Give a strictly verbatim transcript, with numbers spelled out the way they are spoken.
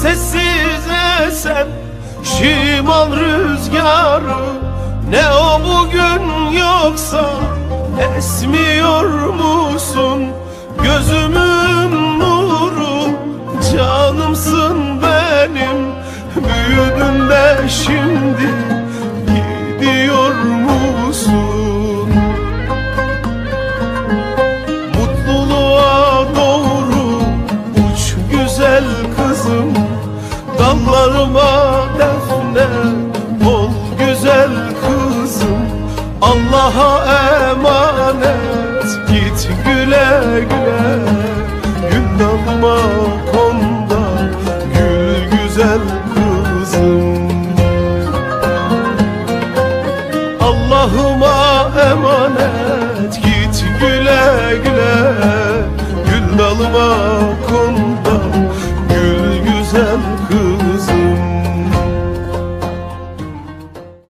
sessiz esen şimal rüzgarı. Ne o bugün yoksa esmiyor musun? Gözümün nuru, canımsın benim. Büyüdün de şimdi gidiyor musun? Mutluluğa doğru uç güzel kızım, dallarıma defne ol güzel kızım. Allah'a emanet git güle güle, gül dalma konda gül güzel kızım. Allah'ıma emanet git güle güle, gül dalıma kon